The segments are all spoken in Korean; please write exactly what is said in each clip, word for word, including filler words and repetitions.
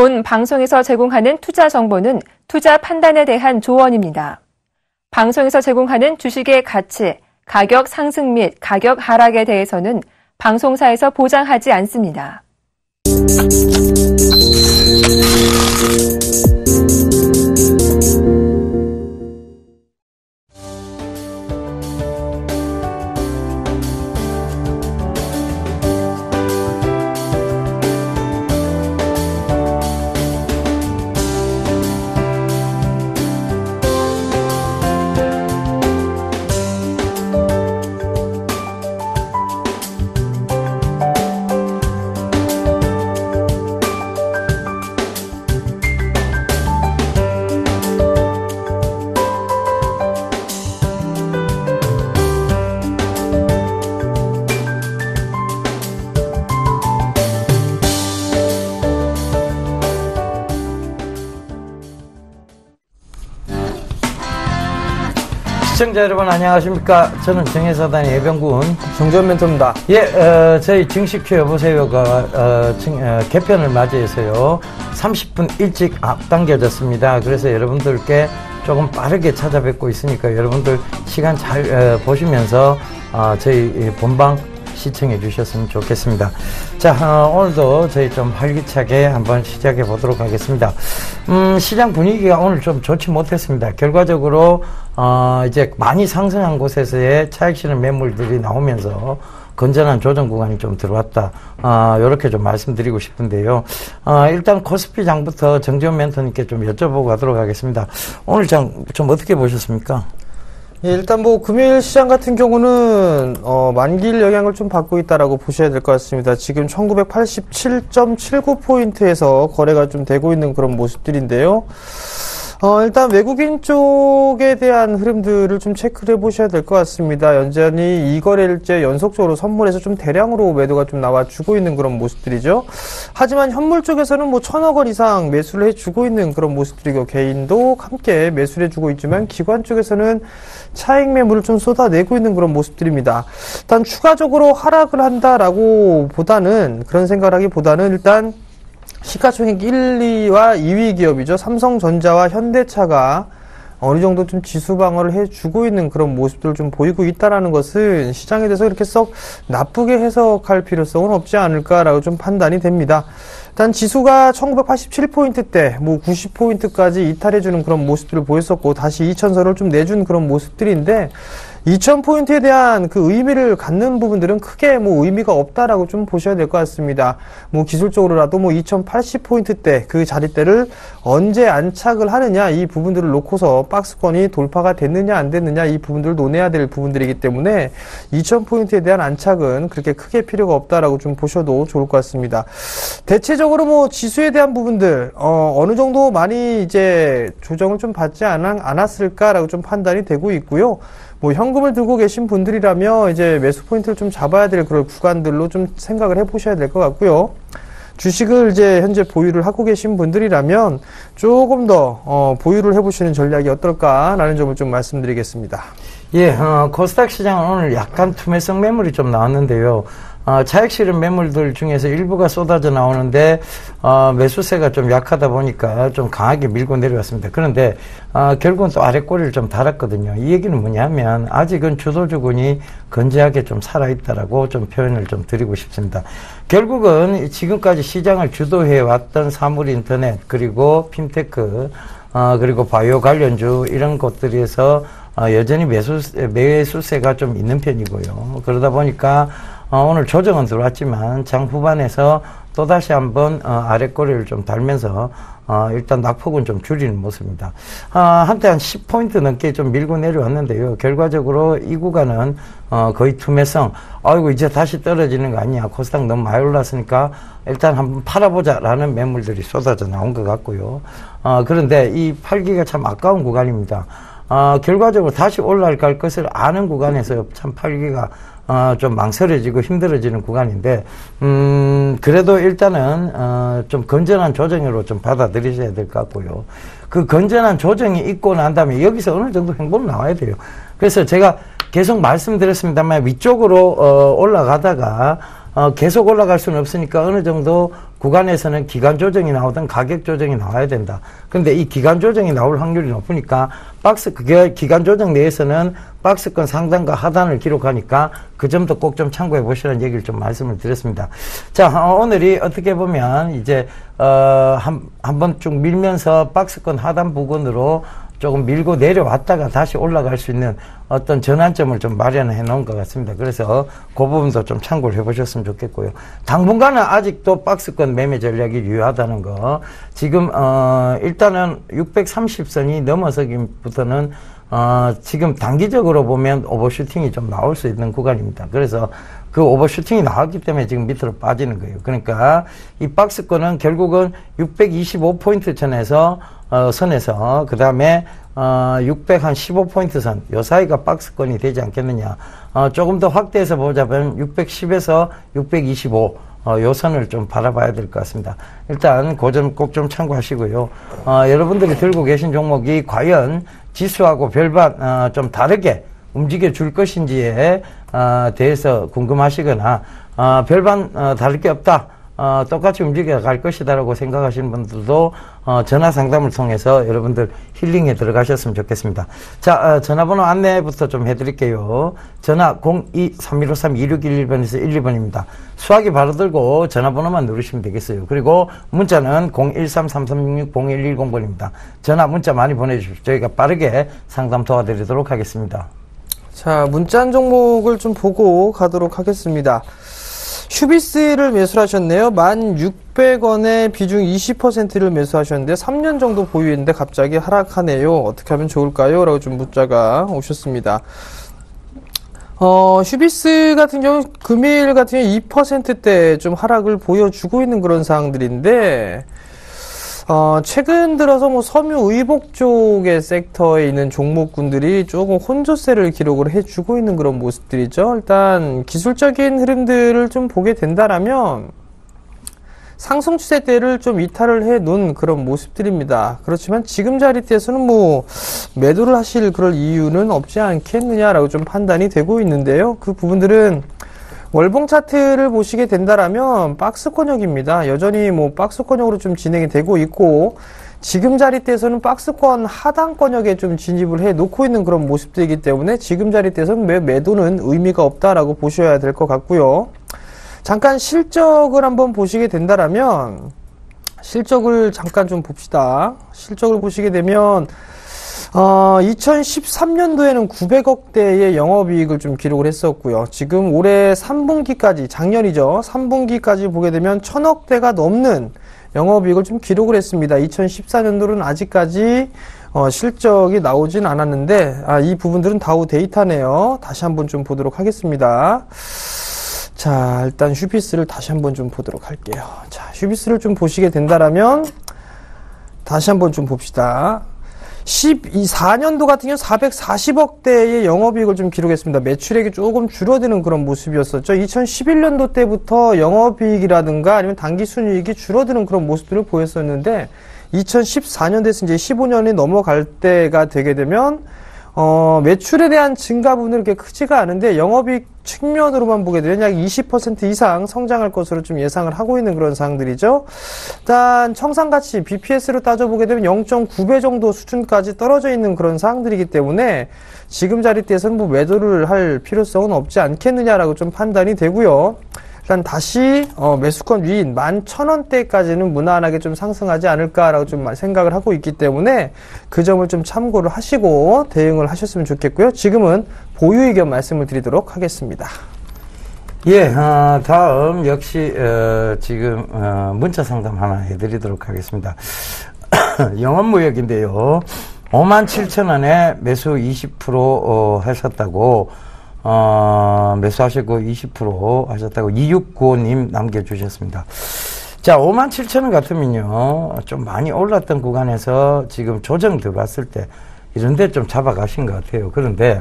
본 방송에서 제공하는 투자 정보는 투자 판단에 대한 조언입니다. 방송에서 제공하는 주식의 가치, 가격 상승 및 가격 하락에 대해서는 방송사에서 보장하지 않습니다. 시청자 여러분 안녕하십니까. 저는 정혜사단의 예병군 정전 멘토입니다. 예, 어, 저희 증식큐 여보세요가 어, 증, 어, 개편을 맞이해서요 삼십 분 일찍 앞당겨졌습니다. 그래서 여러분들께 조금 빠르게 찾아뵙고 있으니까 여러분들 시간 잘 어, 보시면서 어, 저희 본방 시청해 주셨으면 좋겠습니다. 자, 어, 오늘도 저희 좀 활기차게 한번 시작해 보도록 하겠습니다. 음, 시장 분위기가 오늘 좀 좋지 못했습니다. 결과적으로 어, 이제 많이 상승한 곳에서의 차익 실현 매물들이 나오면서 건전한 조정 구간이 좀 들어왔다. 어, 요렇게 좀 말씀드리고 싶은데요. 어, 일단 코스피 장부터 정재훈 멘토님께 좀 여쭤보고 가도록 하겠습니다. 오늘 장 좀 어떻게 보셨습니까? 예, 일단 뭐 금요일 시장 같은 경우는 어, 만기일 영향을 좀 받고 있다라고 보셔야 될 것 같습니다. 지금 천구백팔십칠 점 칠구 포인트에서 거래가 좀 되고 있는 그런 모습들인데요. 어, 일단 외국인 쪽에 대한 흐름들을 좀 체크를 해보셔야 될 것 같습니다. 여전히 이 거래일째 연속적으로 선물에서 좀 대량으로 매도가 좀 나와주고 있는 그런 모습들이죠. 하지만 현물 쪽에서는 뭐 천억 원 이상 매수를 해주고 있는 그런 모습들이고, 개인도 함께 매수를 해주고 있지만 기관 쪽에서는 차익 매물을 좀 쏟아내고 있는 그런 모습들입니다. 일단 추가적으로 하락을 한다라고 보다는, 그런 생각을 하기보다는 일단 시가총액 일, 이와 이 위 기업이죠. 삼성전자와 현대차가 어느 정도 좀 지수 방어를 해주고 있는 그런 모습들을 좀 보이고 있다라는 것은 시장에 대해서 그렇게 썩 나쁘게 해석할 필요성은 없지 않을까라고 좀 판단이 됩니다. 일단 지수가 천구백팔십칠 포인트대, 뭐 구십 포인트까지 이탈해주는 그런 모습들을 보였었고, 다시 이천선을 좀 내준 그런 모습들인데, 이천 포인트에 대한 그 의미를 갖는 부분들은 크게 뭐 의미가 없다라고 좀 보셔야 될 것 같습니다. 뭐 기술적으로라도 뭐 이천팔십 포인트대 그 자리대를 언제 안착을 하느냐, 이 부분들을 놓고서 박스권이 돌파가 됐느냐 안 됐느냐, 이 부분들을 논해야 될 부분들이기 때문에 이천 포인트에 대한 안착은 그렇게 크게 필요가 없다라고 좀 보셔도 좋을 것 같습니다. 대체적으로 뭐 지수에 대한 부분들 어, 어느 정도 많이 이제 조정을 좀 받지 않, 않았을까라고 좀 판단이 되고 있고요. 뭐 현금을 들고 계신 분들이라면 이제 매수 포인트를 좀 잡아야 될 그런 구간들로 좀 생각을 해보셔야 될 것 같고요. 주식을 이제 현재 보유를 하고 계신 분들이라면 조금 더 어, 보유를 해보시는 전략이 어떨까라는 점을 좀 말씀드리겠습니다. 예, 어, 코스닥 시장은 오늘 약간 투매성 매물이 좀 나왔는데요. 어, 차익 실현 매물들 중에서 일부가 쏟아져 나오는데 어, 매수세가 좀 약하다 보니까 좀 강하게 밀고 내려왔습니다. 그런데 어, 결국은 또 아래 꼬리를 좀 달았거든요. 이 얘기는 뭐냐면 아직은 주도주군이 건재하게 좀 살아있다라고 좀 표현을 좀 드리고 싶습니다. 결국은 지금까지 시장을 주도해 왔던 사물 인터넷, 그리고 핀테크, 어, 그리고 바이오 관련주 이런 것들에서 어, 여전히 매수, 매수세가 좀 있는 편이고요. 그러다 보니까 어, 오늘 조정은 들어왔지만 장 후반에서 또다시 한번 어, 아래 꼬리를 좀 달면서 어, 일단 낙폭은 좀 줄이는 모습입니다. 어, 한때 한 십 포인트 넘게 좀 밀고 내려왔는데요. 결과적으로 이 구간은 어, 거의 투매성, 아이고 이제 다시 떨어지는 거 아니야, 코스닥 너무 많이 올랐으니까 일단 한번 팔아보자 라는 매물들이 쏟아져 나온 것 같고요. 어, 그런데 이 팔기가 참 아까운 구간입니다. 어, 결과적으로 다시 올라갈 것을 아는 구간에서 참 팔기가 어, 좀 망설여지고 힘들어지는 구간인데, 음, 그래도 일단은, 어, 좀 건전한 조정으로 좀 받아들이셔야 될 것 같고요. 그 건전한 조정이 있고 난 다음에 여기서 어느 정도 행보는 나와야 돼요. 그래서 제가 계속 말씀드렸습니다만 위쪽으로, 어, 올라가다가, 어, 계속 올라갈 수는 없으니까 어느 정도 구간에서는 기간 조정이 나오든 가격 조정이 나와야 된다. 그런데 이 기간 조정이 나올 확률이 높으니까 박스 그게 기간 조정 내에서는 박스권 상단과 하단을 기록하니까 그 점도 꼭 좀 참고해 보시라는 얘기를 좀 말씀을 드렸습니다. 자, 어, 오늘이 어떻게 보면 이제 어, 한 한번 쭉 밀면서 박스권 하단 부근으로 조금 밀고 내려왔다가 다시 올라갈 수 있는 어떤 전환점을 좀 마련해 놓은 것 같습니다. 그래서 그 부분도 좀 참고를 해 보셨으면 좋겠고요. 당분간은 아직도 박스권 매매 전략이 유효하다는 거. 지금, 어, 일단은 육백삼십 선이 넘어서기부터는, 어, 지금 단기적으로 보면 오버슈팅이 좀 나올 수 있는 구간입니다. 그래서 그 오버슈팅이 나왔기 때문에 지금 밑으로 빠지는 거예요. 그러니까 이 박스권은 결국은 육백이십오 포인트 선에서 어, 선에서 그 다음에 어, 육백십오 포인트 선 요 사이가 박스권이 되지 않겠느냐. 어, 조금 더 확대해서 보자면 육백십에서 육백이십오 어, 요 선을 좀 바라봐야 될 것 같습니다. 일단 그 점 꼭 좀 참고하시고요. 어, 여러분들이 들고 계신 종목이 과연 지수하고 별반 어, 좀 다르게 움직여 줄 것인지에 어, 대해서 궁금하시거나 어, 별반 어, 다를 게 없다. 어, 똑같이 움직여 갈 것이다라고 생각하시는 분들도 어, 전화 상담을 통해서 여러분들 힐링에 들어가셨으면 좋겠습니다. 자, 어, 전화번호 안내부터 좀 해드릴게요. 전화 공이 삼일오삼 이육일일 번에서 일, 이 번입니다. 수화기 바로 들고 전화번호만 누르시면 되겠어요. 그리고 문자는 공일삼 삼삼육육 공일일공 번입니다. 전화 문자 많이 보내주십시오. 저희가 빠르게 상담 도와드리도록 하겠습니다. 자, 문자 종목을 좀 보고 가도록 하겠습니다. 휴비스를 매수하셨네요. 만 육백 원에 비중 이십 퍼센트를 매수하셨는데 삼 년 정도 보유했는데 갑자기 하락하네요. 어떻게 하면 좋을까요? 라고 좀 문자가 오셨습니다. 어, 휴비스 같은 경우 금일 같은 경우 이 퍼센트대 좀 하락을 보여주고 있는 그런 상황들인데 어, 최근 들어서 뭐 섬유 의복 쪽의 섹터에 있는 종목군들이 조금 혼조세를 기록을 해주고 있는 그런 모습들이죠. 일단 기술적인 흐름들을 좀 보게 된다라면 상승 추세대를 좀 이탈을 해 놓은 그런 모습들입니다. 그렇지만 지금 자리대에서는 뭐 매도를 하실 그럴 이유는 없지 않겠느냐라고 좀 판단이 되고 있는데요. 그 부분들은 월봉 차트를 보시게 된다라면 박스권역입니다. 여전히 뭐 박스권역으로 좀 진행이 되고 있고 지금 자리대에서는 박스권 하단권역에 좀 진입을 해 놓고 있는 그런 모습들이기 때문에 지금 자리대에서는 매, 매도는 의미가 없다라고 보셔야 될 것 같고요. 잠깐 실적을 한번 보시게 된다라면 실적을 잠깐 좀 봅시다. 실적을 보시게 되면 어, 이천십삼 년도에는 구백억 대의 영업이익을 좀 기록을 했었고요. 지금 올해 삼 분기까지, 작년이죠. 삼 분기까지 보게 되면 천억 대가 넘는 영업이익을 좀 기록을 했습니다. 이천십사 년도는 아직까지 어, 실적이 나오진 않았는데 아, 이 부분들은 다우 데이터네요. 다시 한번 좀 보도록 하겠습니다. 자, 일단 휴비스를 다시 한번 좀 보도록 할게요. 자, 휴비스를 좀 보시게 된다라면 다시 한번 좀 봅시다. 십사 년도 같은 경우 사백사십억 대의 영업이익을 좀 기록했습니다. 매출액이 조금 줄어드는 그런 모습이었었죠. 이천십일 년도 때부터 영업이익이라든가 아니면 당기순이익이 줄어드는 그런 모습들을 보였었는데 이천십사 년도에서 이제 십오 년이 넘어갈 때가 되게 되면 어, 매출에 대한 증가 부분은 그렇게 크지가 않은데 영업이익 측면으로만 보게 되면 약 이십 퍼센트 이상 성장할 것으로 좀 예상을 하고 있는 그런 사항들이죠. 일단 청산가치 비피에스로 따져보게 되면 영 점 구 배 정도 수준까지 떨어져 있는 그런 사항들이기 때문에 지금 자리대에서는 뭐 매도를 할 필요성은 없지 않겠느냐라고 좀 판단이 되고요. 일단 다시 어, 매수권 위인 만 천 원대까지는 무난하게 좀 상승하지 않을까라고 좀 생각을 하고 있기 때문에 그 점을 좀 참고를 하시고 대응을 하셨으면 좋겠고요. 지금은 보유 의견 말씀을 드리도록 하겠습니다. 예, 어, 다음 역시 어, 지금 어, 문자 상담 하나 해드리도록 하겠습니다. 영업무역인데요. 오만 칠천 원에 매수 이십 퍼센트 어, 하셨다고 어, 매수하시고 이십 퍼센트 하셨다고 이육구오 님 남겨주셨습니다. 자, 오만 칠천 원 같으면요, 좀 많이 올랐던 구간에서 지금 조정 들어왔을 때, 이런데 좀 잡아가신 것 같아요. 그런데,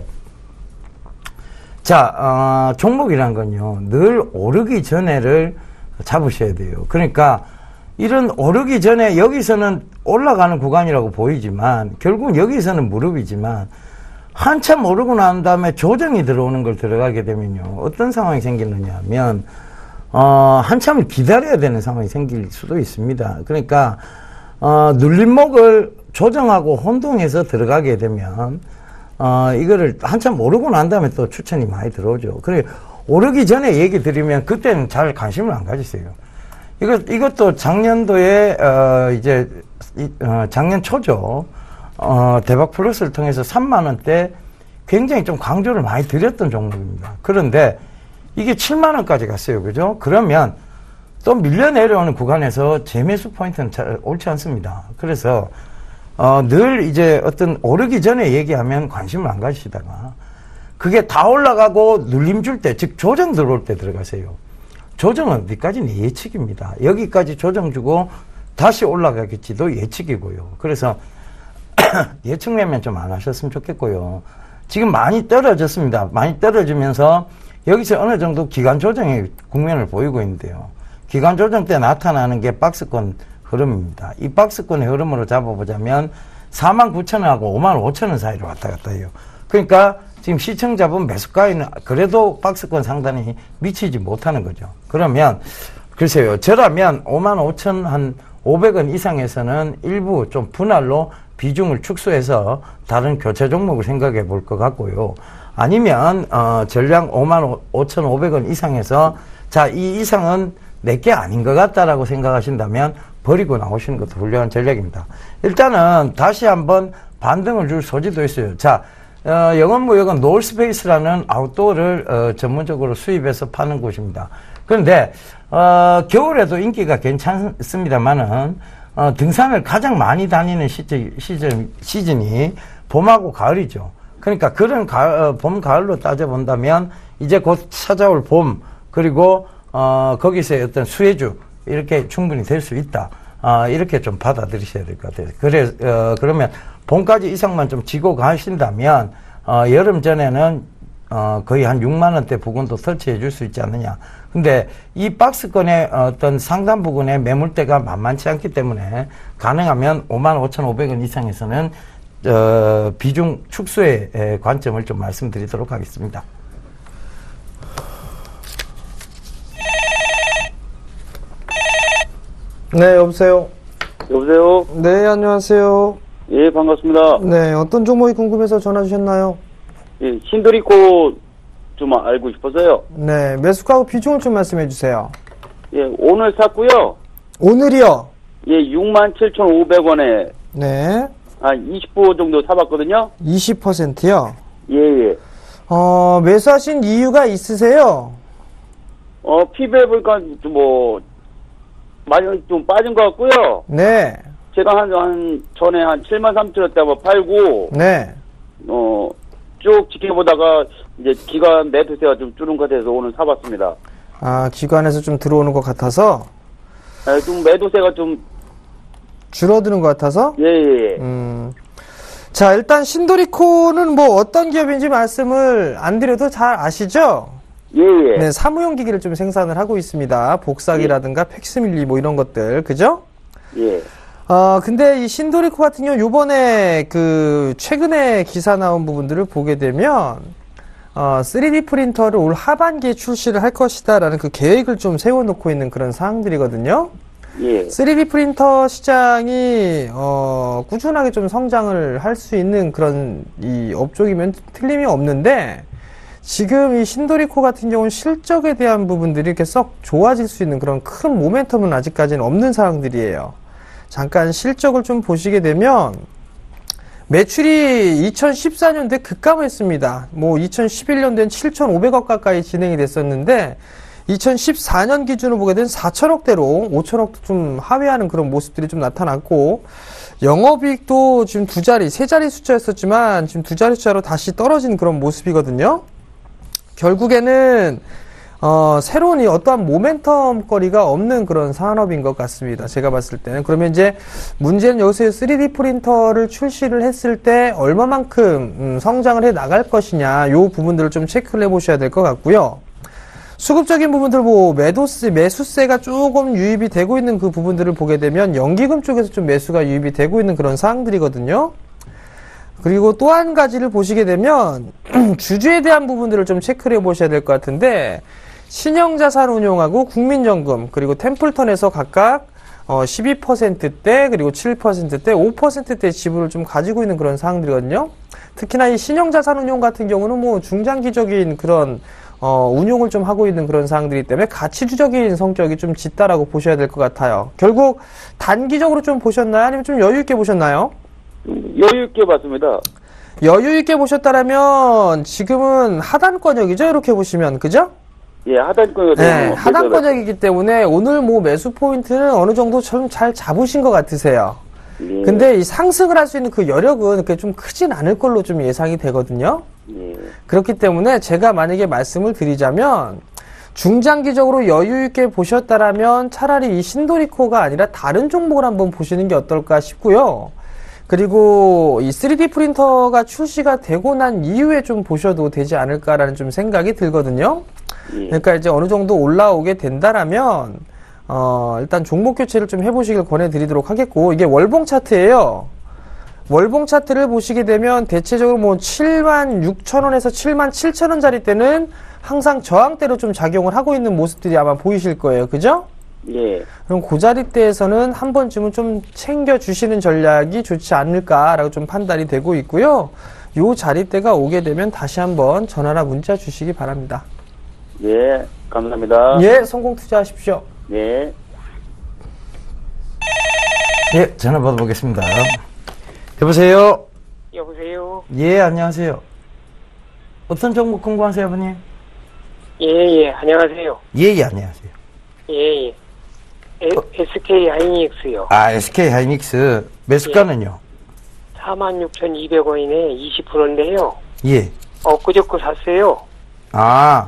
자, 어, 종목이란 건요, 늘 오르기 전에를 잡으셔야 돼요. 그러니까, 이런 오르기 전에 여기서는 올라가는 구간이라고 보이지만, 결국은 여기서는 무릎이지만, 한참 오르고 난 다음에 조정이 들어오는 걸 들어가게 되면요, 어떤 상황이 생기느냐 하면, 어, 한참을 기다려야 되는 상황이 생길 수도 있습니다. 그러니까, 어, 눌림목을 조정하고 혼동해서 들어가게 되면, 어, 이거를 한참 오르고 난 다음에 또 추천이 많이 들어오죠. 그래, 오르기 전에 얘기 드리면 그때는 잘 관심을 안 가지세요. 이거, 이것도 작년도에, 어, 이제, 이, 어, 작년 초죠. 어, 대박 플러스를 통해서 삼만 원대 굉장히 좀 강조를 많이 드렸던 종목입니다. 그런데 이게 칠만 원까지 갔어요. 그죠? 그러면 또 밀려 내려오는 구간에서 재매수 포인트는 잘 옳지 않습니다. 그래서, 어, 늘 이제 어떤 오르기 전에 얘기하면 관심을 안 가지시다가 그게 다 올라가고 눌림 줄 때, 즉 조정 들어올 때 들어가세요. 조정은 어디까지는 예측입니다. 여기까지 조정 주고 다시 올라가겠지도 예측이고요. 그래서 예측 매매 좀 안 하셨으면 좋겠고요. 지금 많이 떨어졌습니다. 많이 떨어지면서 여기서 어느 정도 기간 조정의 국면을 보이고 있는데요. 기간 조정 때 나타나는 게 박스권 흐름입니다. 이 박스권의 흐름으로 잡아보자면 사만 구천 원하고 오만 오천 원 사이로 왔다 갔다 해요. 그러니까 지금 시청자분 매수가에는 그래도 박스권 상단이 미치지 못하는 거죠. 그러면 글쎄요. 저라면 오만 오천 한 오백 원 이상에서는 일부 좀 분할로 비중을 축소해서 다른 교체 종목을 생각해 볼 것 같고요. 아니면 어, 전량 오만 오천 오백 원 이상에서 자, 이 이상은 내게 아닌 것 같다라고 생각하신다면 버리고 나오시는 것도 훌륭한 전략입니다. 일단은 다시 한번 반등을 줄 소지도 있어요. 자, 어, 영업무역은 노을스페이스라는 아웃도어를 어, 전문적으로 수입해서 파는 곳입니다. 그런데 어, 겨울에도 인기가 괜찮습니다만은 어, 등산을 가장 많이 다니는 시즌, 시즌, 시즌이 봄하고 가을이죠. 그러니까 그런 가을, 어, 봄, 가을로 따져본다면 이제 곧 찾아올 봄, 그리고 어, 거기서의 어떤 수혜주, 이렇게 충분히 될 수 있다. 어, 이렇게 좀 받아들이셔야 될 것 같아요. 그래, 어, 그러면 봄까지 이상만 좀 지고 가신다면, 어, 여름 전에는, 어, 거의 한 육만 원대 부근도 터치해 줄 수 있지 않느냐. 근데 이 박스권의 어떤 상단 부근의 매물대가 만만치 않기 때문에 가능하면 오만 오천 오백 원 이상에서는, 어, 비중 축소의 관점을 좀 말씀드리도록 하겠습니다. 네, 여보세요. 여보세요. 네, 안녕하세요. 예, 반갑습니다. 네, 어떤 종목이 궁금해서 전화 주셨나요? 예, 신도리코 좀 알고 싶어서요. 네, 매수가하고 비중을 좀 말씀해 주세요. 예, 오늘 샀고요. 오늘이요? 예, 육만 칠천오백 원에 네. 한 이십 퍼센트 정도 사봤거든요. 이십 퍼센트요? 예, 예. 어, 매수하신 이유가 있으세요? 어, 피부에 보니까 좀 뭐, 많이 좀 빠진 것 같고요. 네. 제가 한, 한, 전에 한 칠만 삼천 원대 한번 팔고, 네. 어, 쭉 지켜보다가, 이제 기간 매수세가 좀 줄은 것 같아서 오늘 사봤습니다. 아, 기관에서 좀 들어오는 것 같아서? 예, 좀 매도세가 좀, 줄어드는 것 같아서? 예, 예, 예. 음. 자, 일단 신도리코는 뭐 어떤 기업인지 말씀을 안 드려도 잘 아시죠? 예, 예. 네, 사무용 기기를 좀 생산을 하고 있습니다. 복사기라든가 팩스밀리 뭐 이런 것들, 그죠? 예. 어, 근데 이 신도리코 같은 경우 요번에 그 최근에 기사 나온 부분들을 보게 되면 어, 쓰리디 프린터를 올 하반기에 출시를 할 것이다라는 그 계획을 좀 세워놓고 있는 그런 사항들이거든요. 예. 쓰리디 프린터 시장이 어, 꾸준하게 좀 성장을 할 수 있는 그런 이 업종이면 틀림이 없는데 지금 이 신도리코 같은 경우는 실적에 대한 부분들이 이렇게 썩 좋아질 수 있는 그런 큰 모멘텀은 아직까지는 없는 상황들이에요. 잠깐 실적을 좀 보시게 되면 매출이 이천십사 년도에 급감했습니다. 뭐 이천십일 년도엔 칠천오백억 가까이 진행이 됐었는데 이천십사 년 기준으로 보게 되면 사천억대로 오천억도 좀 하회하는 그런 모습들이 좀 나타났고 영업이익도 지금 두 자리, 세 자리 숫자였었지만 지금 두 자리 숫자로 다시 떨어진 그런 모습이거든요. 결국에는 어, 새로운 이 어떠한 모멘텀 거리가 없는 그런 산업인 것 같습니다. 제가 봤을 때는. 그러면 이제 문제는 여기서 쓰리디 프린터를 출시를 했을 때 얼마만큼 음, 성장을 해 나갈 것이냐, 요 부분들을 좀 체크를 해 보셔야 될 것 같고요. 수급적인 부분들, 뭐, 매도세, 매수세가 조금 유입이 되고 있는 그 부분들을 보게 되면 연기금 쪽에서 좀 매수가 유입이 되고 있는 그런 사항들이거든요. 그리고 또 한 가지를 보시게 되면 주주에 대한 부분들을 좀 체크를 해 보셔야 될 것 같은데 신영자산운용하고 국민연금 그리고 템플턴에서 각각 어, 십이 퍼센트대 그리고 칠 퍼센트대, 오 퍼센트대 지분을 좀 가지고 있는 그런 사항들이거든요. 특히나 이 신영자산운용 같은 경우는 뭐 중장기적인 그런 어, 운용을 좀 하고 있는 그런 사항들이기 때문에 가치주적인 성격이 좀 짙다라고 보셔야 될 것 같아요. 결국 단기적으로 좀 보셨나요? 아니면 좀 여유 있게 보셨나요? 여유 있게 봤습니다. 여유 있게 보셨다라면 지금은 하단권역이죠? 이렇게 보시면 그죠? 예, 하단권역. 네, 하단권역이기 때문에 오늘 뭐 매수 포인트는 어느 정도 좀 잘 잡으신 것 같으세요. 예. 근데 이 상승을 할 수 있는 그 여력은 그렇게 좀 크진 않을 걸로 좀 예상이 되거든요. 예. 그렇기 때문에 제가 만약에 말씀을 드리자면 중장기적으로 여유 있게 보셨다라면 차라리 이 신도리코가 아니라 다른 종목을 한번 보시는 게 어떨까 싶고요. 그리고 이 쓰리디 프린터가 출시가 되고 난 이후에 좀 보셔도 되지 않을까라는 좀 생각이 들거든요. 예. 그러니까 이제 어느 정도 올라오게 된다라면 어 일단 종목 교체를 좀 해보시길 권해드리도록 하겠고, 이게 월봉 차트예요. 월봉 차트를 보시게 되면 대체적으로 뭐 칠만 육천 원에서 칠만 칠천 원짜리 때는 항상 저항대로 좀 작용을 하고 있는 모습들이 아마 보이실 거예요. 그죠? 예. 그럼 그 자리대에서는 한 번쯤은 좀 챙겨주시는 전략이 좋지 않을까라고 좀 판단이 되고 있고요. 요 자리대가 오게 되면 다시 한번 전화나 문자 주시기 바랍니다. 예, 감사합니다. 예, 성공 투자하십시오. 예. 예, 전화 받아보겠습니다. 여보세요? 여보세요? 예, 안녕하세요. 어떤 종목 궁금하세요, 아버님? 예, 예, 안녕하세요. 예, 예, 안녕하세요. 예, 예. 에, 에스케이 하이닉스요. 아, 에스케이 하이닉스. 매수가는요? 사만 육천이백 원이네, 이십 퍼센트인데요. 예. 엊그저께 샀어요. 아.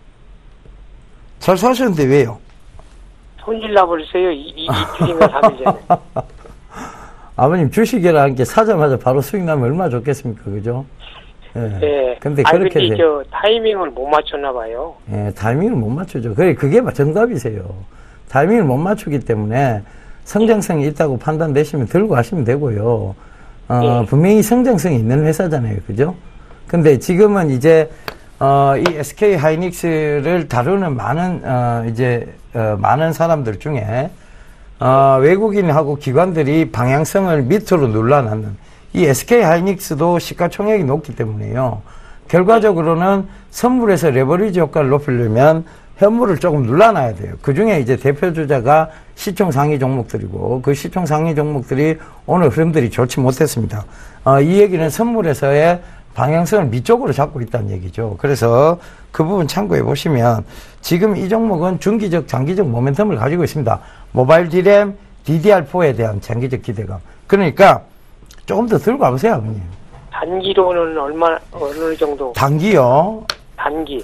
잘 사셨는데 왜요? 손질 나버렸어요. 이, 이, 이틀인가 삼 일 전에. 아버님 주식이라는 게 사자마자 바로 수익 나면 얼마나 좋겠습니까, 그죠? 예. 예. 근데 아니, 그렇게 근데 돼. 저 타이밍을 못 맞췄나 봐요. 예, 타이밍을 못 맞추죠. 그게, 그게 정답이세요. 타이밍을 못 맞추기 때문에 성장성이 있다고 판단되시면 들고 가시면 되고요. 어, 예. 분명히 성장성이 있는 회사잖아요. 그죠? 근데 지금은 이제, 어, 이 에스케이 하이닉스를 다루는 많은, 어, 이제, 어, 많은 사람들 중에, 어, 외국인하고 기관들이 방향성을 밑으로 눌러놨는 이 에스케이 하이닉스도 시가총액이 높기 때문에요. 결과적으로는 선물에서 레버리지 효과를 높이려면 현물을 조금 눌러놔야 돼요. 그 중에 이제 대표 주자가 시총 상위 종목들이고, 그 시총 상위 종목들이 오늘 흐름들이 좋지 못했습니다. 어, 이 얘기는 선물에서의 방향성을 밑쪽으로 잡고 있다는 얘기죠. 그래서 그 부분 참고해 보시면 지금 이 종목은 중기적, 장기적 모멘텀을 가지고 있습니다. 모바일 디램, 디디알포에 대한 장기적 기대감. 그러니까 조금 더 들고 와보세요, 아버님. 단기로는 얼마, 어느 정도? 단기요. 단기.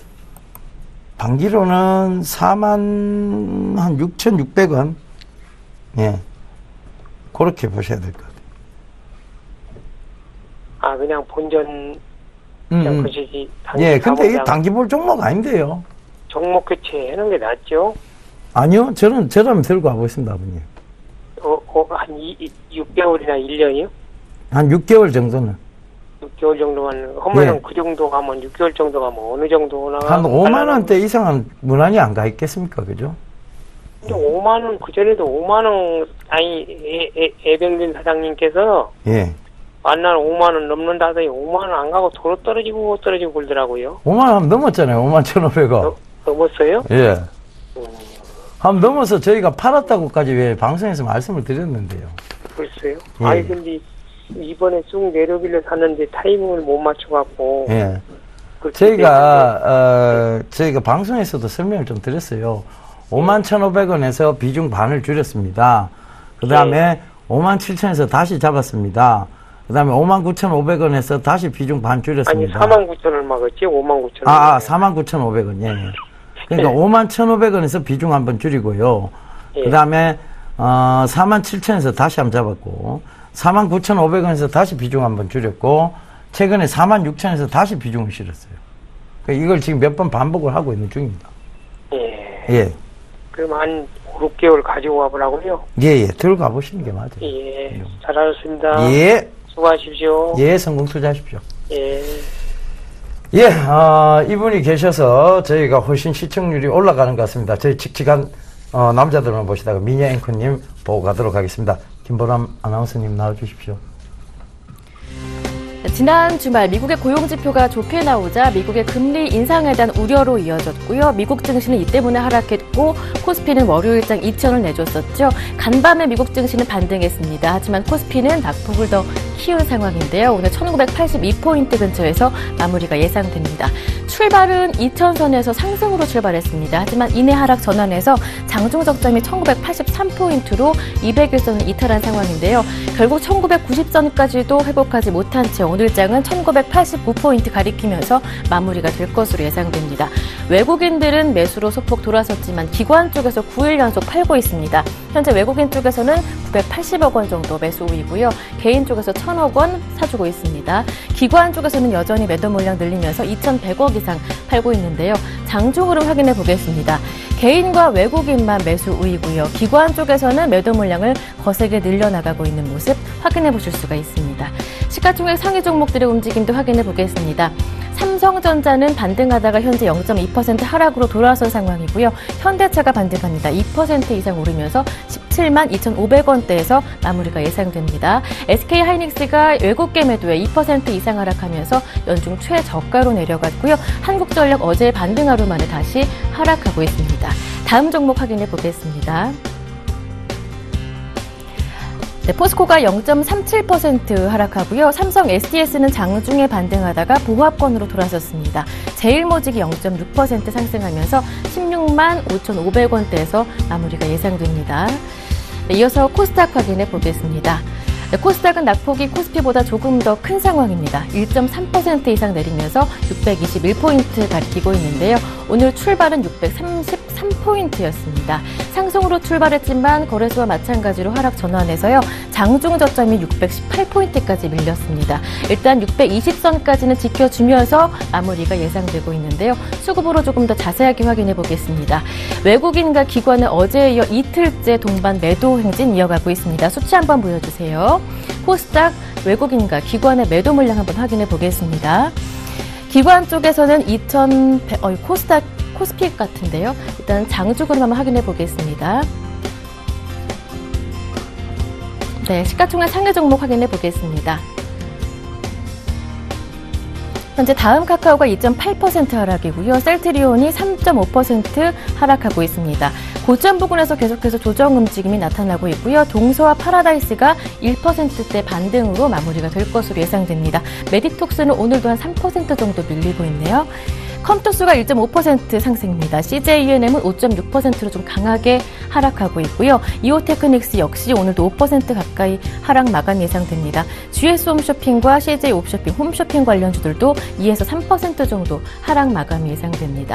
단기로는 사만 한 육천육백 원. 예. 그렇게 보셔야 될 것 같아요. 아, 그냥 본전, 음, 그냥 음. 그시지. 단기 예, 근데 이 사고장 단기 볼 종목 아닌데요. 종목 교체 하는 게 낫죠? 아니요, 저는, 저라면 들고 와보겠습니다, 아버님. 어, 어, 한 이, 이, 육 개월이나 일 년이요? 한 육 개월 정도는. 육 개월 정도만, 하면은 예. 그 정도 가면, 육 개월 정도 가면 어느 정도 나가? 한 오만 원대 이상은 무난히 안 가 있겠습니까, 그죠? 근데 오만 원, 그전에도 오만 원, 아니, 애, 애, 애병진 사장님께서, 예. 만날 오만 원 넘는다 하더니 오만 원 안 가고 도로 떨어지고 떨어지고 그러더라고요. 오만 원 넘었잖아요, 오만 천오백 원. 너, 넘었어요? 예. 음, 한 넘어서 저희가 팔았다고까지 왜 방송에서 말씀을 드렸는데요. 글쎄요. 예. 아니, 근데 이번에 쑥 내려길래 샀는데 타이밍을 못 맞춰갖고. 예. 그렇기 저희가, 어, 저희가 방송에서도 설명을 좀 드렸어요. 오만 천오백 원에서 비중 반을 줄였습니다. 그 다음에 오만 칠천 원에서 다시 잡았습니다. 그 다음에 오만 구천오백 원에서 다시 비중 반 아니, 줄였습니다. 사만 구천 원 막았지? 오만 구천 원. 아, 아 사만 구천오백 원, 예. 예. 그러니까 네. 오만 천오백 원에서 비중 한번 줄이고요. 예. 그 다음에, 어, 사만 칠천 원에서 다시 한번 잡았고, 사만 구천오백 원에서 다시 비중 한번 줄였고, 최근에 사만 육천 원에서 다시 비중을 실었어요. 그러니까 이걸 지금 몇 번 반복을 하고 있는 중입니다. 예. 예. 그럼 한 오, 육 개월 가지고 와보라고요? 예, 예. 들어가 보시는 게 맞아요. 예. 잘 알았습니다. 예. 수고하십시오. 예, 성공 투자하십시오. 예. 예, 어, 이분이 계셔서 저희가 훨씬 시청률이 올라가는 것 같습니다. 저희 칙칙한 어, 남자들만 보시다가 미녀 앵커님 보고 가도록 하겠습니다. 김보람 아나운서님 나와주십시오. 지난 주말 미국의 고용지표가 좋게 나오자 미국의 금리 인상에 대한 우려로 이어졌고요. 미국 증시는 이 때문에 하락했고 코스피는 월요일장 이천을 내줬었죠. 간밤에 미국 증시는 반등했습니다. 하지만 코스피는 낙폭을 더 키운 상황인데요. 오늘 천구백팔십이 포인트 근처에서 마무리가 예상됩니다. 출발은 이천 선에서 상승으로 출발했습니다. 하지만 이내 하락 전환해서 장중 적점이 천구백팔십삼 포인트로 이백일 선을 이탈한 상황인데요. 결국 천구백구십 선까지도 회복하지 못한 채 오늘장은 천구백팔십구 포인트 가리키면서 마무리가 될 것으로 예상됩니다. 외국인들은 매수로 소폭 돌아섰지만 기관 쪽에서 구 일 연속 팔고 있습니다. 현재 외국인 쪽에서는 구백팔십억 원 정도 매수 우위고요. 개인 쪽에서 천억 원 사주고 있습니다. 기관 쪽에서는 여전히 매도 물량 늘리면서 이천백억 이상 팔고 있는데요. 장중 흐름 확인해 보겠습니다. 개인과 외국인만 매수 우위고요. 기관 쪽에서는 매도 물량을 거세게 늘려나가고 있는 모습 확인해 보실 수가 있습니다. 시가총액 상위 종목들의 움직임도 확인해 보겠습니다. 삼성전자는 반등하다가 현재 영 점 이 퍼센트 하락으로 돌아선 상황이고요. 현대차가 반등합니다. 이 퍼센트 이상 오르면서 십칠만 이천오백 원대에서 마무리가 예상됩니다. 에스케이하이닉스가 외국계 매도에 이 퍼센트 이상 하락하면서 연중 최저가로 내려갔고요. 한국전력 어제 반등 하루 만에 다시 하락하고 있습니다. 다음 종목 확인해 보겠습니다. 네, 포스코가 영 점 삼칠 퍼센트 하락하고요. 삼성 에스디에스는 장중에 반등하다가 보합권으로 돌아섰습니다. 제일모직이 영 점 육 퍼센트 상승하면서 십육만 오천오백 원대에서 마무리가 예상됩니다. 네, 이어서 코스닥 확인해 보겠습니다. 네, 코스닥은 낙폭이 코스피보다 조금 더 큰 상황입니다. 일 점 삼 퍼센트 이상 내리면서 육백이십일 포인트 가리키고 있는데요. 오늘 출발은 육백삼십삼 포인트였습니다. 상승으로 출발했지만 거래소와 마찬가지로 하락 전환해서요. 장중 저점이 육백십팔 포인트까지 밀렸습니다. 일단 육백이십 선까지는 지켜주면서 마무리가 예상되고 있는데요. 수급으로 조금 더 자세하게 확인해 보겠습니다. 외국인과 기관은 어제에 이어 이틀째 동반 매도 행진 이어가고 있습니다. 수치 한번 보여주세요. 코스닥 외국인과 기관의 매도 물량 한번 확인해 보겠습니다. 기관 쪽에서는 이천, 어, 코스닥, 코스피 같은데요. 일단 장중으로 한번 확인해 보겠습니다. 네, 시가총액 상위 종목 확인해 보겠습니다. 현재 다음 카카오가 이 점 팔 퍼센트 하락이고요. 셀트리온이 삼 점 오 퍼센트 하락하고 있습니다. 고점 부근에서 계속해서 조정 움직임이 나타나고 있고요. 동서와 파라다이스가 일 퍼센트대 반등으로 마무리가 될 것으로 예상됩니다. 메디톡스는 오늘도 한 삼 퍼센트 정도 밀리고 있네요. 컴투스가 일 점 오 퍼센트 상승입니다. 씨제이유엔엠은 오 점 육 퍼센트로 좀 강하게 하락하고 있고요. 이오테크닉스 역시 오늘도 오 퍼센트 가까이 하락 마감 예상됩니다. 지에스 홈쇼핑과 씨제이 옵쇼핑, 홈쇼핑 관련주들도 이에서 삼 퍼센트 정도 하락 마감이 예상됩니다.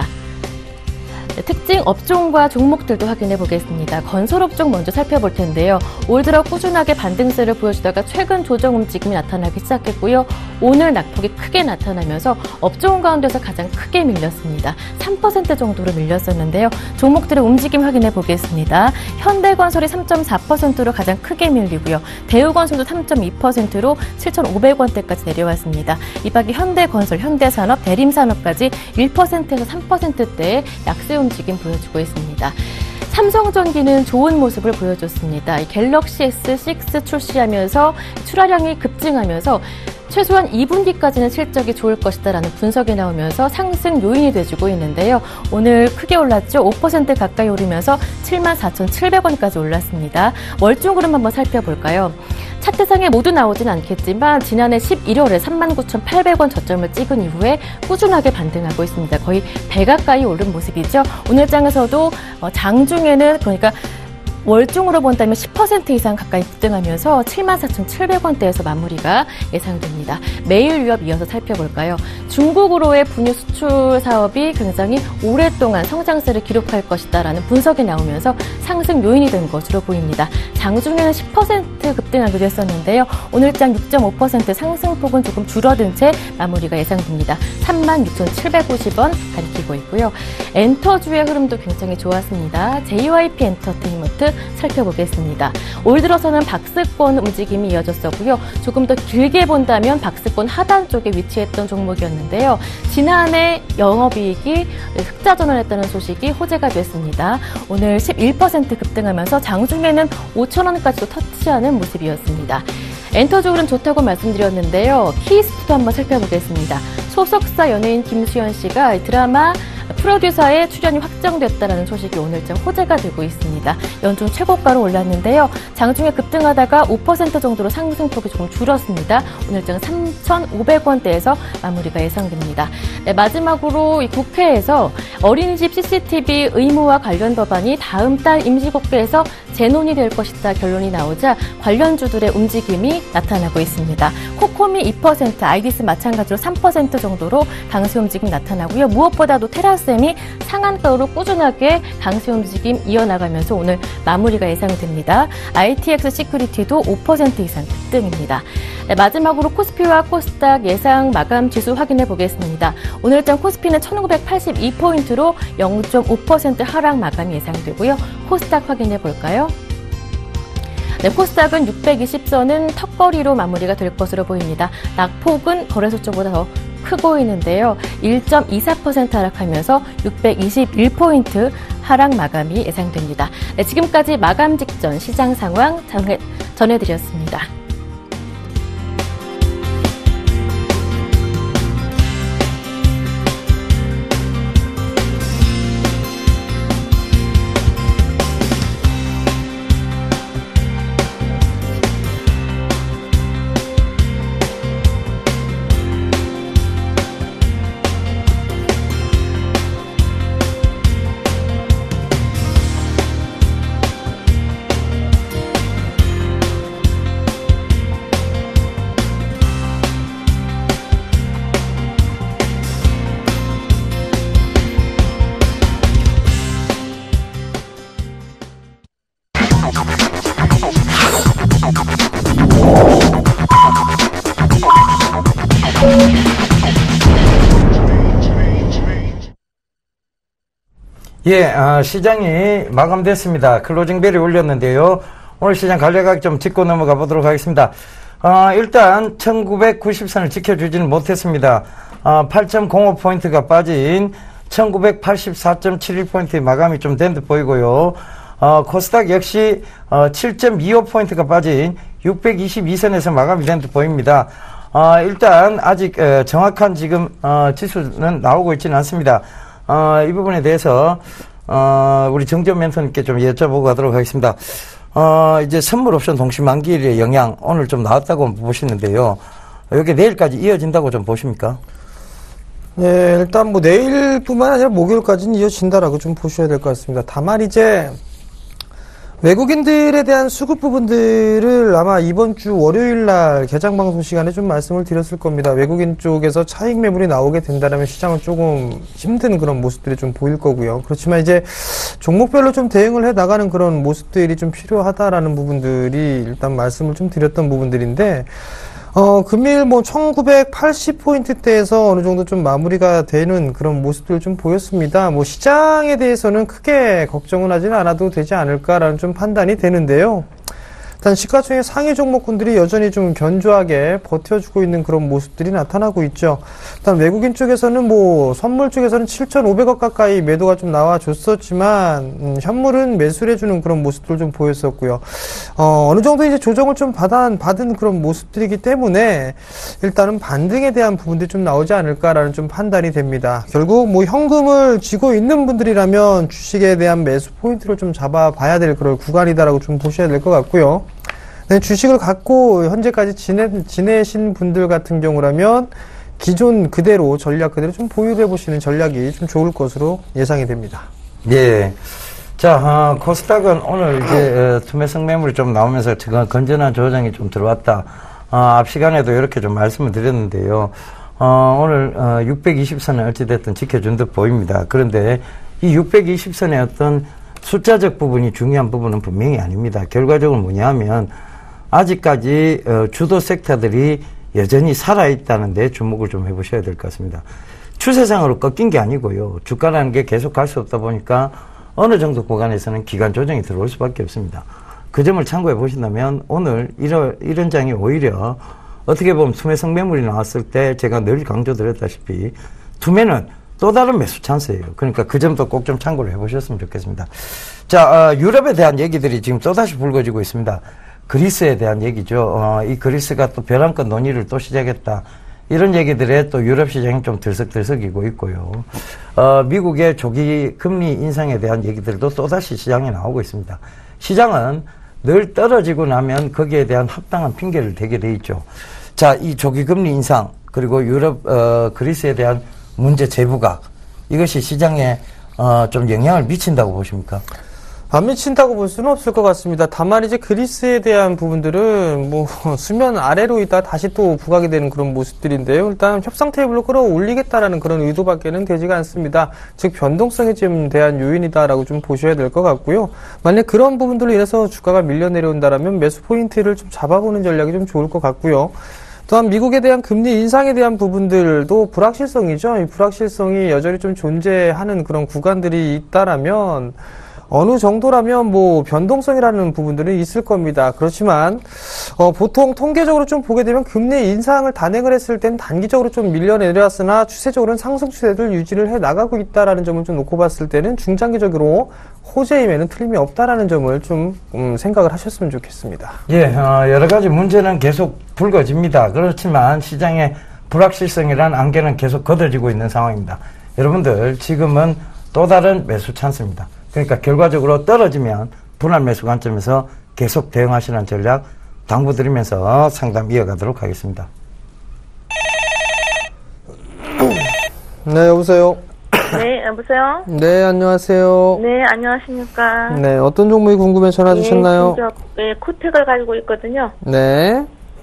특징 업종과 종목들도 확인해 보겠습니다. 건설업종 먼저 살펴볼 텐데요. 올 들어 꾸준하게 반등세를 보여주다가 최근 조정 움직임이 나타나기 시작했고요. 오늘 낙폭이 크게 나타나면서 업종 가운데서 가장 크게 밀렸습니다. 삼 퍼센트 정도로 밀렸었는데요. 종목들의 움직임 확인해 보겠습니다. 현대건설이 삼 점 사 퍼센트로 가장 크게 밀리고요. 대우건설도 삼 점 이 퍼센트로 칠천오백 원대까지 내려왔습니다. 이 밖에 현대건설, 현대산업, 대림산업까지 일 퍼센트에서 삼 퍼센트대의 약세 움직임 보여주고 있습니다. 삼성전기는 좋은 모습을 보여줬습니다. 갤럭시 에스 육 출시하면서 출하량이 급증하면서 최소한 이 분기까지는 실적이 좋을 것이다라는 분석이 나오면서 상승 요인이 돼주고 있는데요. 오늘 크게 올랐죠. 오 퍼센트 가까이 오르면서 칠만 사천칠백 원까지 올랐습니다. 월중 흐름 한번 살펴볼까요? 차트상에 모두 나오진 않겠지만 지난해 십일월에 삼만 구천팔백 원 저점을 찍은 이후에 꾸준하게 반등하고 있습니다. 거의 배 가까이 오른 모습이죠. 오늘 장에서도 장중에는 그러니까 월중으로 본다면 십 퍼센트 이상 가까이 급등하면서 칠만 사천칠백 원대에서 마무리가 예상됩니다. 매일 위협 이어서 살펴볼까요? 중국으로의 분유 수출 사업이 굉장히 오랫동안 성장세를 기록할 것이다라는 분석이 나오면서 상승 요인이 된 것으로 보입니다. 장중에는 십 퍼센트 급등하기도 했었는데요. 오늘장 육 점 오 퍼센트 상승폭은 조금 줄어든 채 마무리가 예상됩니다. 삼만 육천칠백오십 원 가리키고 있고요. 엔터주의 흐름도 굉장히 좋았습니다. 제이와이피 엔터테인먼트 살펴보겠습니다. 올 들어서는 박스권 움직임이 이어졌었고요. 조금 더 길게 본다면 박스권 하단 쪽에 위치했던 종목이었는데요. 지난해 영업이익이 흑자 전환했다는 소식이 호재가 됐습니다. 오늘 십일 퍼센트 급등하면서 장중에는 오천 원까지도 터치하는 모습이었습니다. 엔터적으로는 좋다고 말씀드렸는데요. 키스트도 한번 살펴보겠습니다. 소속사 연예인 김수현 씨가 드라마 프로듀서의 출연이 확정됐다는 소식이 오늘장 호재가 되고 있습니다. 연중 최고가로 올랐는데요. 장중에 급등하다가 오 퍼센트 정도로 상승폭이 조금 줄었습니다. 오늘장 삼천오백 원대에서 마무리가 예상됩니다. 네, 마지막으로 이 국회에서 어린이집 씨씨티비 의무화 관련 법안이 다음 달 임시국회에서 재논의 될 것이다 결론이 나오자 관련주들의 움직임이 나타나고 있습니다. 코코미 이 퍼센트, 아이디스 마찬가지로 삼 퍼센트 정도로 강세 움직임 나타나고요. 무엇보다도 테라셈이 상한가로 꾸준하게 강세 움직임 이어나가면서 오늘 마무리가 예상됩니다. 아이티엑스 시큐리티도 오 퍼센트 이상 급등입니다. 네, 마지막으로 코스피와 코스닥 예상 마감 지수 확인해 보겠습니다. 오늘장 코스피는 천구백팔십이 포인트로 영 점 오 퍼센트 하락 마감이 예상되고요. 코스닥 확인해 볼까요? 네, 코스닥은 육백이십 선은 턱걸이로 마무리가 될 것으로 보입니다. 낙폭은 거래소 쪽보다 더 크고 보이는데요. 일 점 이사 퍼센트 하락하면서 육백이십일 포인트 하락 마감이 예상됩니다. 네, 지금까지 마감 직전 시장 상황 전해, 전해드렸습니다. 예, 어, 시장이 마감됐습니다. 클로징벨이 울렸는데요. 오늘 시장 간략하게 좀 짚고 넘어가 보도록 하겠습니다. 어, 일단 천구백구십 선을 지켜주지는 못했습니다. 어, 팔 점 공오 포인트가 빠진 천구백팔십사 점 칠일 포인트의 마감이 좀 된 듯 보이고요. 어, 코스닥 역시 어, 칠 점 이오 포인트가 빠진 육백이십이 선에서 마감이 된 듯 보입니다. 어, 일단 아직 어, 정확한 지금 어, 지수는 나오고 있지는 않습니다. 어, 이 부분에 대해서 어, 우리 정재훈 멘토님께 좀 여쭤보고 가도록 하겠습니다. 어, 이제 선물 옵션 동시 만기일의 영향 오늘 좀 나왔다고 보시는데요. 이게 내일까지 이어진다고 좀 보십니까? 네, 일단 뭐 내일뿐만 아니라 목요일까지는 이어진다라고 좀 보셔야 될 것 같습니다. 다만 이제 외국인들에 대한 수급 부분들을 아마 이번 주 월요일 날 개장 방송 시간에 좀 말씀을 드렸을 겁니다. 외국인 쪽에서 차익 매물이 나오게 된다면 시장은 조금 힘든 그런 모습들이 좀 보일 거고요. 그렇지만 이제 종목별로 좀 대응을 해 나가는 그런 모습들이 좀 필요하다라는 부분들이 일단 말씀을 좀 드렸던 부분들인데, 어, 금일 뭐 천구백팔십 포인트대에서 어느 정도 좀 마무리가 되는 그런 모습들을 좀 보였습니다. 뭐 시장에 대해서는 크게 걱정은 하지는 않아도 되지 않을까라는 좀 판단이 되는데요. 일단 시가총액 상위 종목군들이 여전히 좀 견조하게 버텨주고 있는 그런 모습들이 나타나고 있죠. 일단 외국인 쪽에서는 뭐 선물 쪽에서는 칠천오백억 가까이 매도가 좀 나와줬었지만 음, 현물은 매수를 해주는 그런 모습들을 좀 보였었고요. 어, 어느 정도 이제 조정을 좀 받아, 받은 그런 모습들이기 때문에 일단은 반등에 대한 부분들이 좀 나오지 않을까라는 좀 판단이 됩니다. 결국 뭐 현금을 쥐고 있는 분들이라면 주식에 대한 매수 포인트를 좀 잡아봐야 될 그런 구간이다라고 좀 보셔야 될 것 같고요. 네, 주식을 갖고 현재까지 지내, 지내신 분들 같은 경우라면 기존 그대로 전략 그대로 좀 보유해 보시는 전략이 좀 좋을 것으로 예상이 됩니다. 예. 자, 어, 코스닥은 오늘 이제 어, 투매성 매물이 좀 나오면서 지금 건전한 조정이 좀 들어왔다. 어, 앞 시간에도 이렇게 좀 말씀을 드렸는데요. 어, 오늘 어, 육백이십 선을 어찌됐든 지켜준 듯 보입니다. 그런데 이 육백이십 선의 어떤 숫자적 부분이 중요한 부분은 분명히 아닙니다. 결과적으로 뭐냐면 아직까지 어, 주도 섹터들이 여전히 살아있다는 데 주목을 좀 해보셔야 될 것 같습니다. 추세상으로 꺾인 게 아니고요. 주가라는 게 계속 갈 수 없다 보니까 어느 정도 구간에서는 기간 조정이 들어올 수밖에 없습니다. 그 점을 참고해 보신다면 오늘 이런, 이런 장이 오히려 어떻게 보면 투매성 매물이 나왔을 때 제가 늘 강조드렸다시피 투매는 또 다른 매수 찬스예요. 그러니까 그 점도 꼭 좀 참고를 해보셨으면 좋겠습니다. 자, 어, 유럽에 대한 얘기들이 지금 또다시 불거지고 있습니다. 그리스에 대한 얘기죠. 어, 이 그리스가 또 벼랑끝 논의를 또 시작했다. 이런 얘기들에 또 유럽 시장이 좀 들썩들썩이고 있고요. 어, 미국의 조기 금리 인상에 대한 얘기들도 또다시 시장에 나오고 있습니다. 시장은 늘 떨어지고 나면 거기에 대한 합당한 핑계를 대게 돼 있죠. 자, 이 조기 금리 인상 그리고 유럽 어, 그리스에 대한 문제 재부각 이것이 시장에 어, 좀 영향을 미친다고 보십니까? 안 미친다고 볼 수는 없을 것 같습니다. 다만 이제 그리스에 대한 부분들은 뭐 수면 아래로 있다 다시 또 부각이 되는 그런 모습들인데요. 일단 협상 테이블로 끌어올리겠다라는 그런 의도밖에는 되지가 않습니다. 즉 변동성에 좀 대한 요인이다라고 좀 보셔야 될 것 같고요. 만약 그런 부분들로 인해서 주가가 밀려 내려온다라면 매수 포인트를 좀 잡아보는 전략이 좀 좋을 것 같고요. 또한 미국에 대한 금리 인상에 대한 부분들도 불확실성이죠. 이 불확실성이 여전히 좀 존재하는 그런 구간들이 있다라면 어느 정도라면 뭐 변동성이라는 부분들은 있을 겁니다. 그렇지만 어, 보통 통계적으로 좀 보게 되면 금리 인상을 단행을 했을 땐 단기적으로 좀 밀려 내려왔으나 추세적으로는 상승 추세를 유지를 해 나가고 있다라는 점을 좀 놓고 봤을 때는 중장기적으로 호재임에는 틀림이 없다라는 점을 좀 음, 생각을 하셨으면 좋겠습니다. 예, 어, 여러 가지 문제는 계속 불거집니다. 그렇지만 시장의 불확실성이라는 안개는 계속 걷어지고 있는 상황입니다. 여러분들 지금은 또 다른 매수 찬스입니다. 그러니까 결과적으로 떨어지면 분할 매수 관점에서 계속 대응하시는 전략 당부드리면서 상담 이어가도록 하겠습니다. 네, 여보세요. 네, 여보세요? 네, 안녕하세요. 네, 안녕하십니까? 네, 어떤 종목이 궁금해 전화 주셨나요? 네, 네, 코텍을 가지고 있거든요. 네.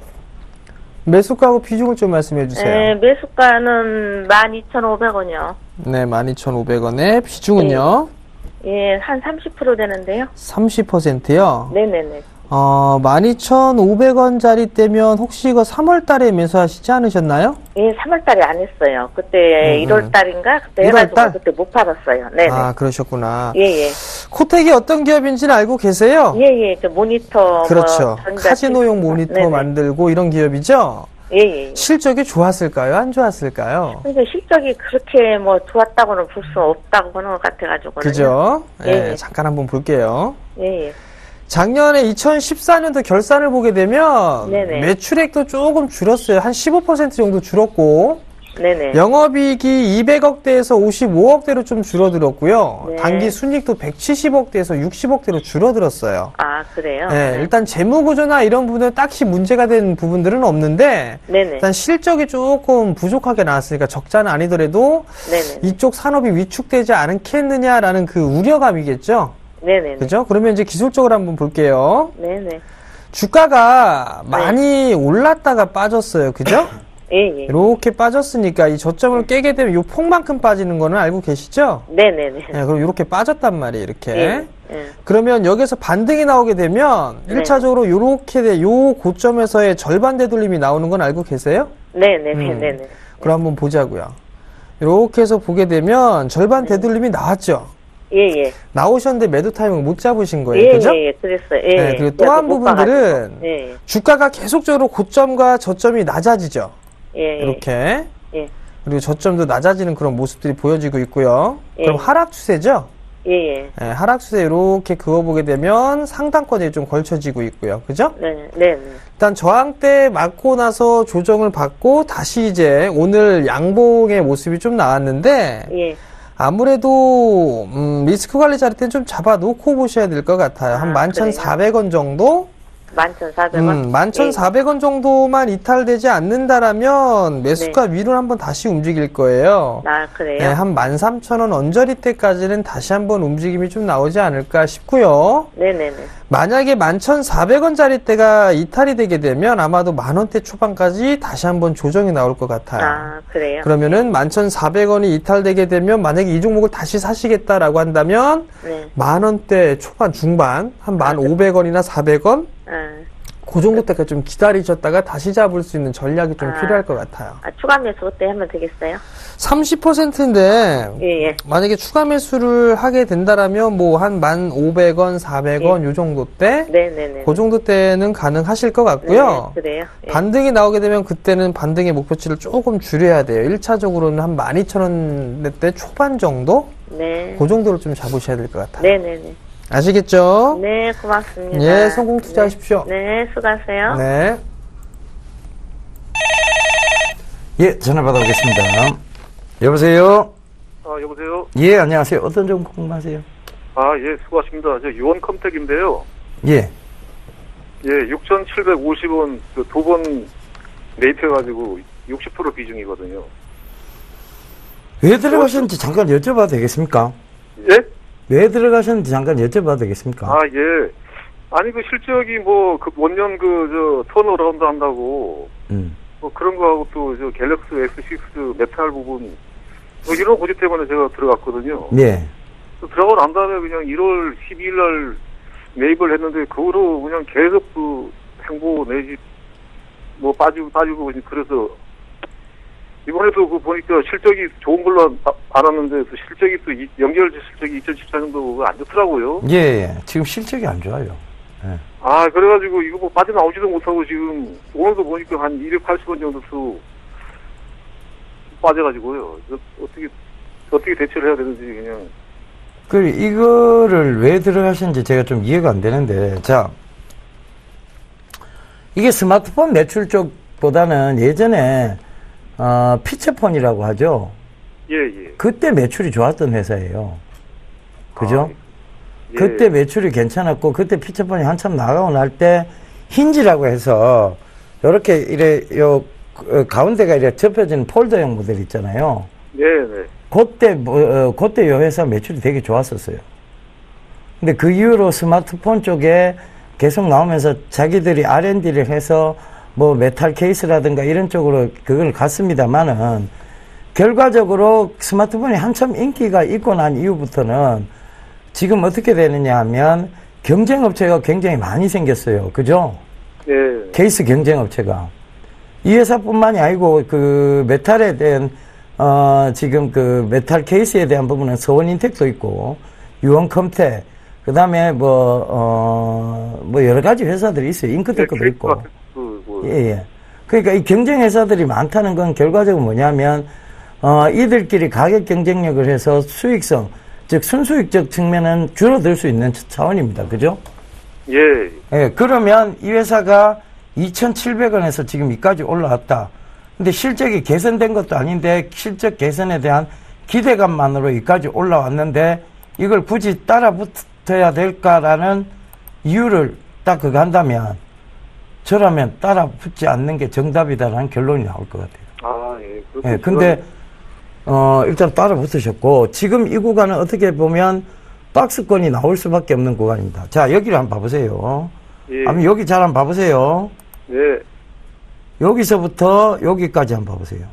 매수가하고 비중을 좀 말씀해 주세요. 네, 매수가는 만 이천오백 원이요. 네, 만 이천오백 원에 비중은요? 예, 한 삼십 퍼센트 되는데요. 삼십 퍼센트요? 네네네. 어, 만 이천오백 원짜리 때면 혹시 이거 삼월 달에 매수하시지 않으셨나요? 예, 삼월 달에 안 했어요. 그때 음, 일월 달인가? 그때 일월 해가지고 달? 그때 못 받았어요. 네네. 아, 그러셨구나. 예, 예. 코텍이 어떤 기업인지는 알고 계세요? 예, 예. 저 모니터. 그렇죠. 뭐 전자 카지노용 모니터 네네. 만들고 이런 기업이죠? 예, 예. 실적이 좋았을까요? 안 좋았을까요? 근데 실적이 그렇게 뭐 좋았다고는 볼 수 없다고 보는 것 같아가지고. 그죠? 예, 예, 예. 잠깐 한번 볼게요. 예, 예. 작년에 이천십사 년도 결산을 보게 되면 네네. 매출액도 조금 줄었어요. 한 십오 퍼센트 정도 줄었고 네네. 영업이익이 이백억대에서 오십오억대로 좀 줄어들었고요. 네. 단기 순이익도 백칠십억대에서 육십억대로 줄어들었어요. 아, 그래요? 네, 일단 재무구조나 이런 부분은 딱히 문제가 된 부분들은 없는데 네네. 일단 실적이 조금 부족하게 나왔으니까 적자는 아니더라도 네네. 이쪽 산업이 위축되지 않겠느냐라는 그 우려감이겠죠. 네네. 그죠? 그러면 이제 기술적으로 한번 볼게요. 네네. 주가가 많이 올랐다가 빠졌어요. 그죠? 예, 예. 이렇게 빠졌으니까 이 저점을 깨게 되면 이 폭만큼 빠지는 거는 알고 계시죠? 네네네. 네, 그럼 이렇게 빠졌단 말이에요. 이렇게. 예, 예. 그러면 여기서 반등이 나오게 되면 네. 일 차적으로 요렇게 돼, 요 고점에서의 절반 되돌림이 나오는 건 알고 계세요? 네네네. 음. 네네. 그럼 한번 보자고요. 이렇게 해서 보게 되면 절반 네. 되돌림이 나왔죠? 예, 예. 나오셨는데 매도 타이밍을 못 잡으신 거예요. 예, 그죠? 예, 예. 그랬어요. 예. 네, 그리고 또 한 못 부분들은 봐가지고. 예, 주가가 계속적으로 고점과 저점이 낮아지죠. 예. 예. 이렇게. 예. 그리고 저점도 낮아지는 그런 모습들이 보여지고 있고요. 예. 그럼 하락 추세죠? 예, 예. 네, 하락 추세 이렇게 그어보게 되면 상단권에 좀 걸쳐지고 있고요. 그죠? 네, 네. 일단 저항대 맞고 나서 조정을 받고 다시 이제 오늘 양봉의 모습이 좀 나왔는데 예. 아무래도 음, 리스크 관리 자리 때는 좀 잡아놓고 보셔야 될 것 같아요. 한 아, 만 천사백 원 정도? 만 천사백 원? 음, 만 천사백 원 정도만 이탈되지 않는다라면 매수가 위로 한번 다시 움직일 거예요. 아, 그래요? 네, 한 만 삼천 원 언저리 때까지는 다시 한번 움직임이 좀 나오지 않을까 싶고요. 네네네. 만약에 만 천사백 원짜리 때가 이탈이 되게 되면 아마도 만 원대 초반까지 다시 한번 조정이 나올 것 같아요. 아, 그래요? 그러면은 만 천사백 원이 이탈되게 되면 만약에 이 종목을 다시 사시겠다라고 한다면 네. 만 원대 초반 중반 한 만 오백 원이나 사백 원 아, 그 정도 때까지 좀 기다리셨다가 다시 잡을 수 있는 전략이 좀 아. 필요할 것 같아요. 아, 추가 매수 그때 하면 되겠어요? 삼십 퍼센트인데 예, 예. 만약에 추가 매수를 하게 된다라면 뭐 한 만 오백 원, 사백 원 예. 요 정도 때, 네네네. 그 정도 때는 가능하실 것 같고요. 네, 그래요. 예. 반등이 나오게 되면 그때는 반등의 목표치를 조금 줄여야 돼요. 일 차적으로는 한 만 이천 원대 초반 정도? 네. 그 정도로 좀 잡으셔야 될 것 같아요. 네네네. 아시겠죠? 네, 고맙습니다. 예, 성공 투자하십시오. 네, 네, 수고하세요. 네. 예, 전화 받아보겠습니다. 여보세요? 아, 여보세요? 예, 안녕하세요. 어떤 종목 궁금하세요? 아, 예, 수고하십니다. 저 유원 컴택인데요. 예. 예, 육천칠백오십 원 그 두 번 매입해가지고 육십 퍼센트 비중이거든요. 왜 들어가셨는지 잠깐 여쭤봐도 되겠습니까? 예? 왜 들어가셨는지 잠깐 여쭤봐도 되겠습니까? 아, 예. 아니, 그 실적이 뭐, 그 원년 그, 저, 턴어라운드 한다고, 음. 뭐 그런 거하고 또, 저, 갤럭시 엑스 식스 메탈 부분, 뭐 이런 고지 때문에 제가 들어갔거든요. 예. 들어가고 난 다음에 그냥 일월 십이일 날 매입을 했는데, 그 후로 그냥 계속 그, 행보 내지, 뭐 빠지고 빠지고, 그래서, 이번에도 그 보니까 실적이 좋은 걸로 안, 안 왔는데, 그 실적이 또, 이, 연결 실적이 이천십사 년도가 안 좋더라고요. 예, 예. 지금 실적이 안 좋아요. 예. 아, 그래가지고 이거 뭐 빠져나오지도 못하고 지금, 오늘도 보니까 한 이백팔십 원 정도 수 빠져가지고요. 어떻게, 어떻게 대처를 해야 되는지 그냥. 그, 이거를 왜 들어가셨는지 제가 좀 이해가 안 되는데, 자. 이게 스마트폰 매출 쪽보다는 예전에, 어, 피처폰이라고 하죠. 예, 예. 그때 매출이 좋았던 회사예요. 그죠? 아, 예. 그때 매출이 괜찮았고, 그때 피처폰이 한참 나가고 날 때, 힌지라고 해서, 요렇게, 이래, 요, 어, 가운데가 이래 접혀지는 폴더형 모델 있잖아요. 네, 네. 그때, 뭐, 어, 그때 요 회사 매출이 되게 좋았었어요. 근데 그 이후로 스마트폰 쪽에 계속 나오면서 자기들이 알 앤 디를 해서, 뭐, 메탈 케이스라든가 이런 쪽으로 그걸 갔습니다만은, 결과적으로 스마트폰이 한참 인기가 있고 난 이후부터는 지금 어떻게 되느냐 하면 경쟁업체가 굉장히 많이 생겼어요. 그죠? 네. 케이스 경쟁업체가. 이 회사뿐만이 아니고 그 메탈에 대한, 어, 지금 그 메탈 케이스에 대한 부분은 서원인텍도 있고, 유원컴텍, 그 다음에 뭐, 어, 뭐 여러 가지 회사들이 있어요. 잉크테크도 있고. 예, 예. 그러니까 이 경쟁 회사들이 많다는 건 결과적으로 뭐냐면, 어, 이들끼리 가격 경쟁력을 해서 수익성, 즉, 순수익적 측면은 줄어들 수 있는 차원입니다. 그죠? 예. 예, 그러면 이 회사가 이천칠백 원에서 지금 이까지 올라왔다. 근데 실적이 개선된 것도 아닌데, 실적 개선에 대한 기대감만으로 이까지 올라왔는데, 이걸 굳이 따라 붙어야 될까라는 이유를 딱 그거 한다면, 저라면 따라 붙지 않는 게 정답이다라는 결론이 나올 것 같아요. 아, 예. 예, 근데, 어, 일단 따라 붙으셨고, 지금 이 구간은 어떻게 보면 박스권이 나올 수밖에 없는 구간입니다. 자, 여기를 한번 봐보세요. 예. 아니, 여기 잘 한번 봐보세요. 예. 여기서부터 여기까지 한번 봐보세요.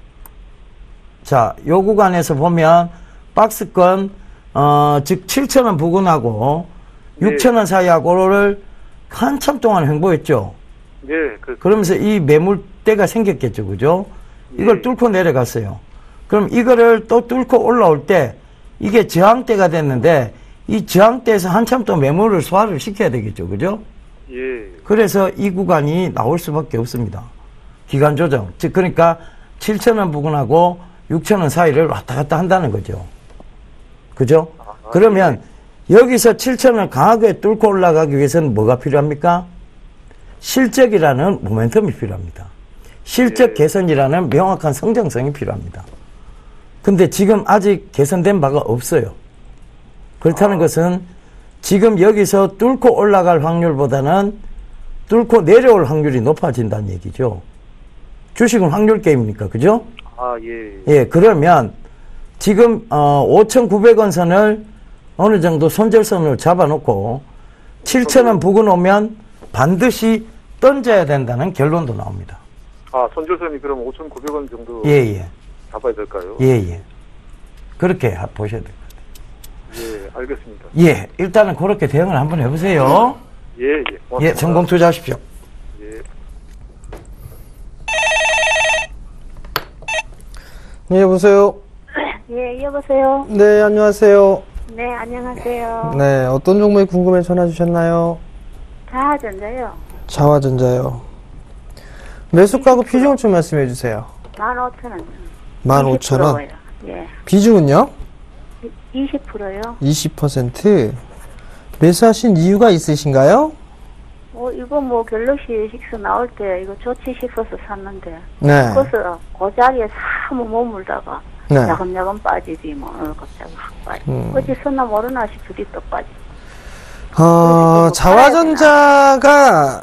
자, 요 구간에서 보면 박스권, 어, 즉 칠천 원 부근하고 예. 육천 원 사이하고를 한참 동안 횡보했죠. 예. 그, 그러면서 이 매물대가 생겼겠죠. 그죠? 이걸 예. 뚫고 내려갔어요. 그럼 이거를 또 뚫고 올라올 때 이게 저항대가 됐는데 이 저항대에서 한참 또 매물을 소화를 시켜야 되겠죠. 그죠? 예. 그래서 이 구간이 나올 수밖에 없습니다. 기간 조정. 즉, 그러니까 칠천 원 부근하고 육천 원 사이를 왔다 갔다 한다는 거죠. 그죠? 아, 그러면 여기서 칠천 원을 강하게 뚫고 올라가기 위해서는 뭐가 필요합니까? 실적이라는 모멘텀이 필요합니다. 실적 예. 개선이라는 명확한 성장성이 필요합니다. 근데 지금 아직 개선된 바가 없어요. 그렇다는 아. 것은 지금 여기서 뚫고 올라갈 확률보다는 뚫고 내려올 확률이 높아진다는 얘기죠. 주식은 확률 게임이니까, 그죠? 아, 예. 예, 그러면 지금 어, 오천구백 원 선을 어느 정도 손절선으로 잡아놓고 칠천 원 부근 오면 반드시 던져야 된다는 결론도 나옵니다. 아, 손절선이 그럼 오천구백 원 정도 예, 예. 잡아야 될까요? 예, 예. 그렇게 하- 보셔야 됩니다. 예, 알겠습니다. 예, 일단은 그렇게 대응을 한번 해보세요. 예, 예. 고맙습니다. 예, 성공 투자하십시오. 예, 여보세요? 예, 여보세요. 네, 안녕하세요. 네, 안녕하세요. 네, 어떤 종목이 궁금해 전화 주셨나요? 자전자요. 자화전자요. 매수가하고 비중을 좀 말씀해 주세요. 만 오천 원. 만 오천 원. 예. 비중은요? 이십 퍼센트요. 이십 퍼센트. 매수하신 이유가 있으신가요? 어, 이거 뭐 갤럭시 식스 나올 때 이거 좋지 싶어서 샀는데. 네. 그래서 그 자리에 사무 머물다가 네. 야금야금 빠지지 뭐. 어, 갑자기 확 빠지. 음. 어디서나 모르나 싶으니 또 빠지. 어, 자화전자가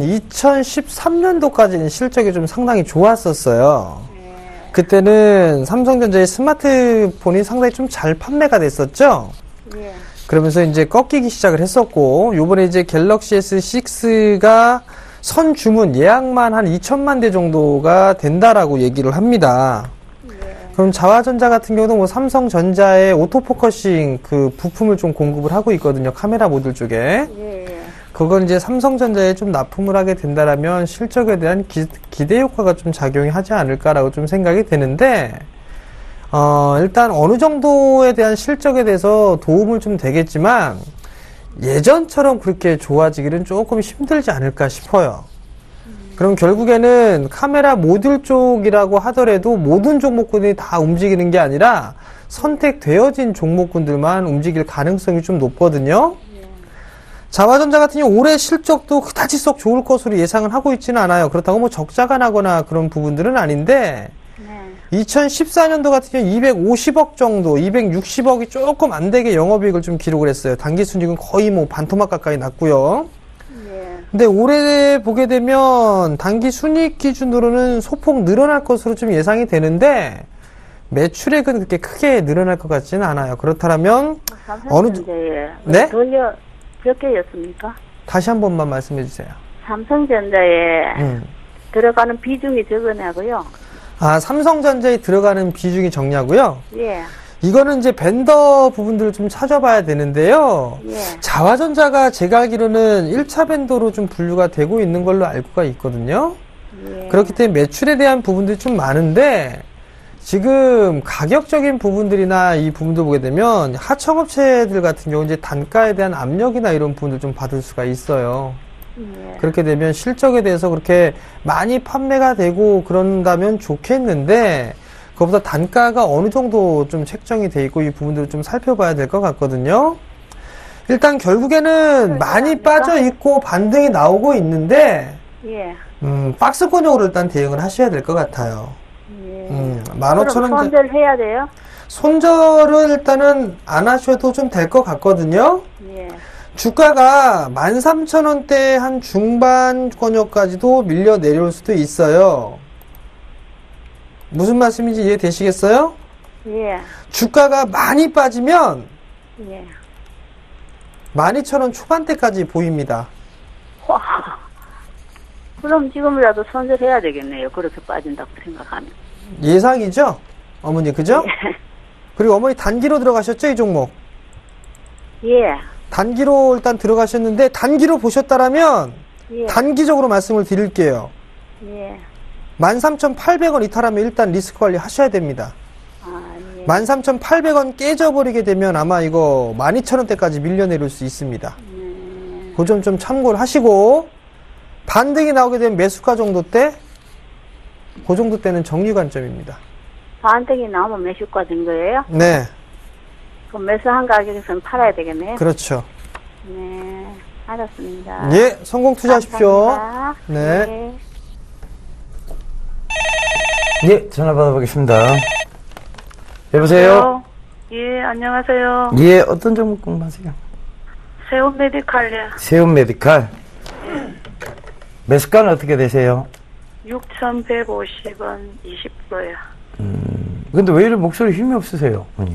이천십삼 년도까지는 실적이 좀 상당히 좋았었어요. 네. 그때는 삼성전자의 스마트폰이 상당히 좀 잘 판매가 됐었죠. 예. 그러면서 이제 꺾이기 시작을 했었고, 요번에 이제 갤럭시 에스 식스가 선 주문 예약만 한 이천만 대 정도가 된다라고 얘기를 합니다. 예. 그럼 자화전자 같은 경우도 뭐 삼성전자의 오토포커싱 그 부품을 좀 공급을 하고 있거든요. 카메라 모듈 쪽에. 예. 예. 그건 이제 삼성전자에 좀 납품을 하게 된다라면 실적에 대한 기, 기대 효과가 좀 작용이 하지 않을까라고 좀 생각이 되는데, 어, 일단 어느 정도에 대한 실적에 대해서 도움을 좀 되겠지만, 예전처럼 그렇게 좋아지기는 조금 힘들지 않을까 싶어요. 그럼 결국에는 카메라 모듈 쪽이라고 하더라도 모든 종목군이 다 움직이는 게 아니라 선택되어진 종목군들만 움직일 가능성이 좀 높거든요. 자화전자 같은 경우 올해 실적도 그다지 썩 좋을 것으로 예상을 하고 있지는 않아요. 그렇다고 뭐 적자가 나거나 그런 부분들은 아닌데, 이천십사 년도 같은 경우 이백오십억 정도, 이백육십억이 조금 안 되게 영업이익을 좀 기록을 했어요. 당기순이익은 거의 뭐 반토막 가까이 났고요. 예. 근데 올해 보게 되면 당기순이익 기준으로는 소폭 늘어날 것으로 좀 예상이 되는데, 매출액은 그렇게 크게 늘어날 것 같지는 않아요. 그렇다면 어느 삼성전자에 네? 돌려 몇 개였습니까? 다시 한 번만 말씀해 주세요. 삼성전자에 음. 들어가는 비중이 적으냐고요? 아, 삼성전자에 들어가는 비중이 적냐고요? 예. 이거는 이제 벤더 부분들을 좀 찾아봐야 되는데요. 예. 자화전자가 제가 알기로는 일 차 벤더로 좀 분류가 되고 있는 걸로 알고가 있거든요. 예. 그렇기 때문에 매출에 대한 부분들이 좀 많은데, 지금 가격적인 부분들이나 이 부분들 보게 되면 하청업체들 같은 경우 이제 단가에 대한 압력이나 이런 부분들 좀 받을 수가 있어요. 예. 그렇게 되면 실적에 대해서 그렇게 많이 판매가 되고 그런다면 좋겠는데, 그것보다 단가가 어느 정도 좀 책정이 돼 있고 이 부분들을 좀 살펴봐야 될 것 같거든요. 일단 결국에는 많이 빠져 있고 반등이 나오고 있는데, 예. 음, 박스권형으로 일단 대응을 하셔야 될 것 같아요. 예. 음, 만 오천 원. 손절해야 돼요? 손절은 일단은 안 하셔도 좀 될 것 같거든요. 예. 주가가 만 삼천 원대 한 중반권역까지도 밀려 내려올 수도 있어요. 무슨 말씀인지 이해되시겠어요? 예. 주가가 많이 빠지면 예. 만 이천 원 초반대까지 보입니다. 와. 그럼 지금이라도 손절해야 되겠네요. 그렇게 빠진다고 생각하면. 예상이죠? 어머니, 그죠? 예. 그리고 어머니 단기로 들어가셨죠, 이 종목? 예. 단기로 일단 들어가셨는데, 단기로 보셨다라면, 예. 단기적으로 말씀을 드릴게요. 예. 만 삼천 팔백 원 이탈하면 일단 리스크 관리 하셔야 됩니다. 아, 예. 만 삼천 팔백 원 깨져버리게 되면 아마 이거 만 이천 원대까지 밀려내릴 수 있습니다. 예. 그 점 좀 참고를 하시고, 반등이 나오게 되면 매수가 정도 때, 그 정도 때는 정리 관점입니다. 반등이 나오면 매수가 된 거예요? 네, 그럼 매수한 가격에서는 팔아야 되겠네요? 그렇죠. 네. 알았습니다. 예, 성공 투자하십시오. 감사합니다. 네. 네. 예, 전화 받아보겠습니다. 여보세요? 예, 안녕하세요. 예, 어떤 종목 궁금하세요? 세운 메디칼이요. 세운 메디칼. 매수가는 어떻게 되세요? 육천백오십 원 이십 불요. 음, 근데 왜 이렇게 목소리 힘이 없으세요, 언니?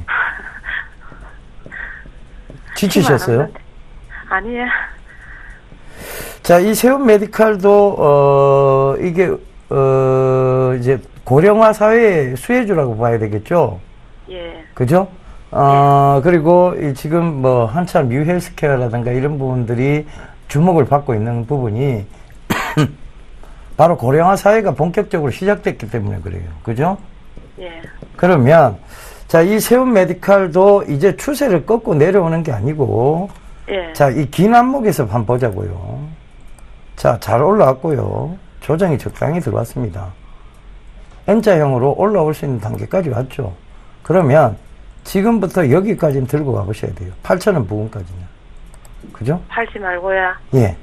지치셨어요? 아니에요. 자, 이 세운 메디칼도, 어, 이게, 어, 이제 고령화 사회의 수혜주라고 봐야 되겠죠? 예. 그죠? 어, 그리고 이 지금 뭐 한참 뉴 헬스케어라든가 이런 부분들이 주목을 받고 있는 부분이 바로 고령화 사회가 본격적으로 시작됐기 때문에 그래요. 그죠? 예. 그러면 자, 이 세운 메디칼도 이제 추세를 꺾고 내려오는 게 아니고 예. 자, 이 긴 안목에서 한번 보자고요. 자, 잘 올라왔고요. 조정이 적당히 들어왔습니다. N자형으로 올라올 수 있는 단계까지 왔죠. 그러면 지금부터 여기까지는 들고 가보셔야 돼요. 팔천 원 부근까지는. 그죠? 팔지 말고요. 예.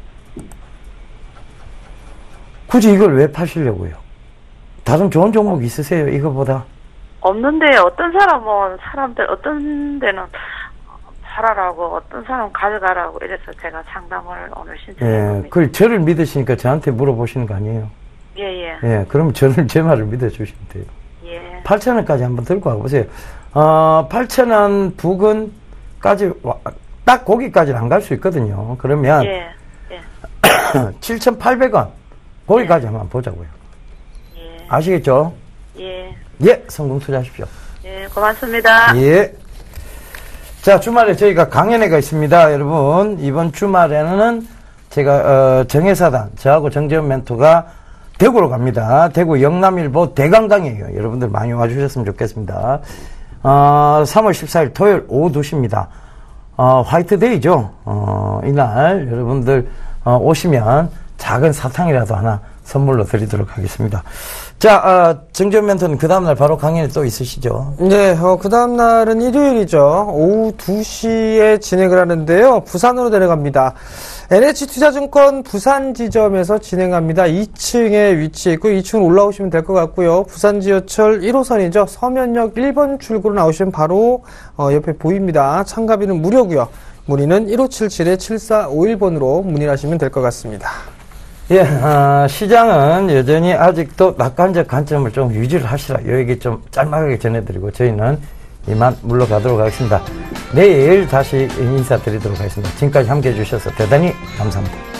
굳이 이걸 왜 파시려고요? 다른 좋은 종목 있으세요? 이거보다? 없는데 어떤 사람은 사람들 어떤 데는 팔아라고 어떤 사람은 가져가라고 이래서 제가 상담을 오늘 신청한 예. 겁니다. 그걸 저를 믿으시니까 저한테 물어보시는 거 아니에요? 예예. 예. 그럼 저는 제 말을 믿어주시면 돼요. 예. 팔천 원까지 한번 들고 와보세요. 어, 팔천 원 부근까지, 와, 딱 거기까지는 안 갈 수 있거든요. 그러면, 예. 예. 칠천팔백 원, 거기까지 예. 한번 보자고요. 예. 아시겠죠? 예. 예, 성공 투자하십시오. 예, 고맙습니다. 예. 자, 주말에 저희가 강연회가 있습니다. 여러분, 이번 주말에는 제가, 어, 정혜사단, 저하고 정재훈 멘토가 대구로 갑니다. 대구 영남일보 대강당이에요. 여러분들 많이 와주셨으면 좋겠습니다. 어, 삼월 십사일 토요일 오후 두 시입니다. 어, 화이트데이죠. 어, 이날 여러분들 어, 오시면 작은 사탕이라도 하나 선물로 드리도록 하겠습니다. 자, 어, 정재훈 멘토는 그 다음날 바로 강연이 또 있으시죠? 네, 어, 그 다음날은 일요일이죠. 오후 두 시에 진행을 하는데요. 부산으로 내려갑니다. 엔에이치투자증권 부산 지점에서 진행합니다. 이 층에 위치해 있고 이 층 올라오시면 될 것 같고요. 부산 지하철 일 호선이죠. 서면역 일 번 출구로 나오시면 바로 어, 옆에 보입니다. 참가비는 무료고요. 문의는 일오칠칠 칠사오일 번으로 문의를 하시면 될 것 같습니다. 예, 어, 시장은 여전히 아직도 낙관적 관점을 좀 유지를 하시라. 요 얘기 좀 짤막하게 전해드리고 저희는 이만 물러가도록 하겠습니다. 내일 다시 인사드리도록 하겠습니다. 지금까지 함께 해주셔서 대단히 감사합니다.